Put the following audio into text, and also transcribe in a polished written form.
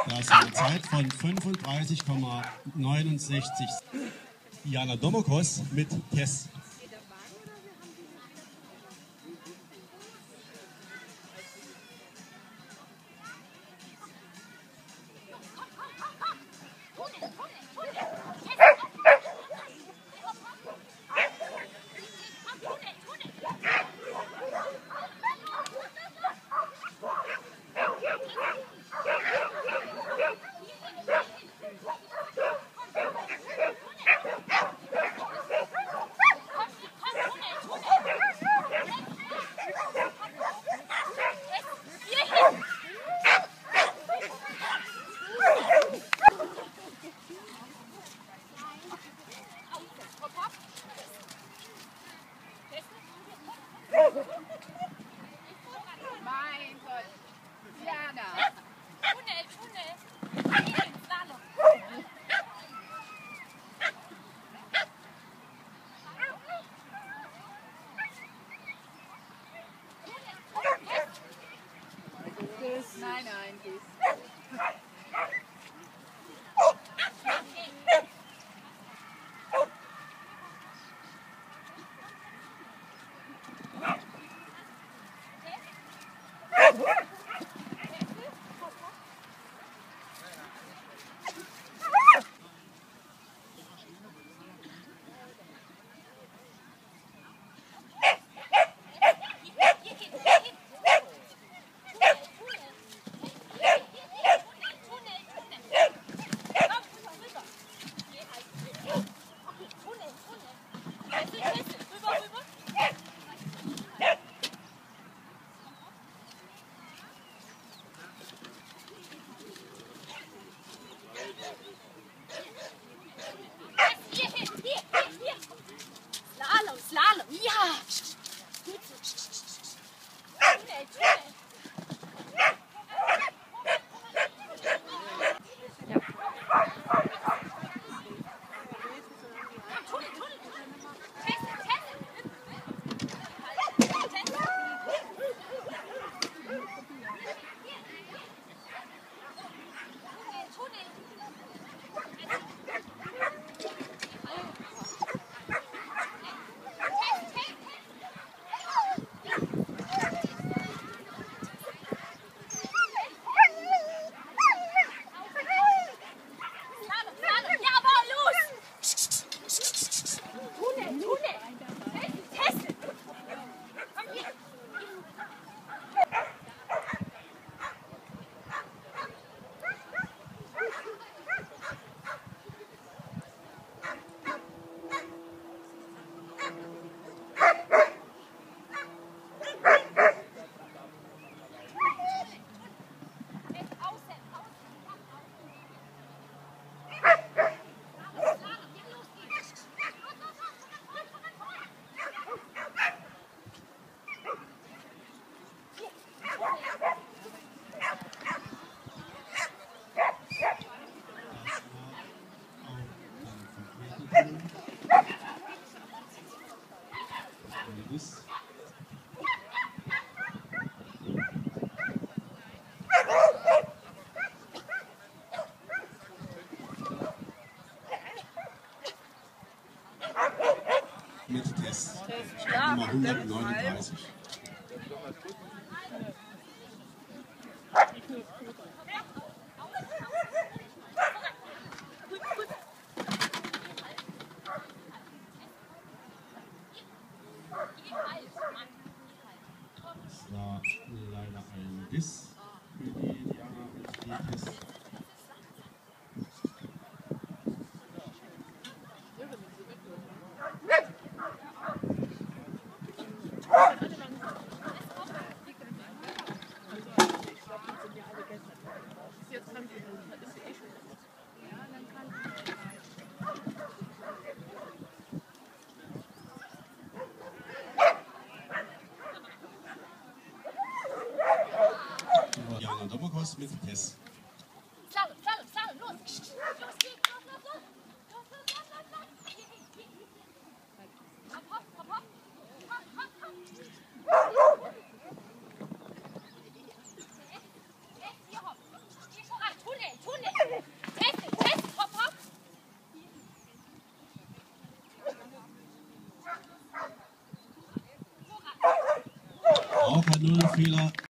Das ist eine Zeit von 35,69. Diana Domokos mit Tess. Mein Gott. Jana. Tunnel, Tunnel. Slalom. Nein, nein, dies. Slalom, ja! Gut so. Tunnel, Tunnel. Mit Tess. Nummer 139. Das war leider ein Biss für die Diana und die Tess. Diana Domokos mit Tess. Slalom, Slalom, Slalom, los! Los, los, los, los, los! Los, los, los, los, los! Hopp, hopp, hopp, hopp! Hopp, hopp, hopp! Hier, hopp! Hier voran, Tunnel! Fehler.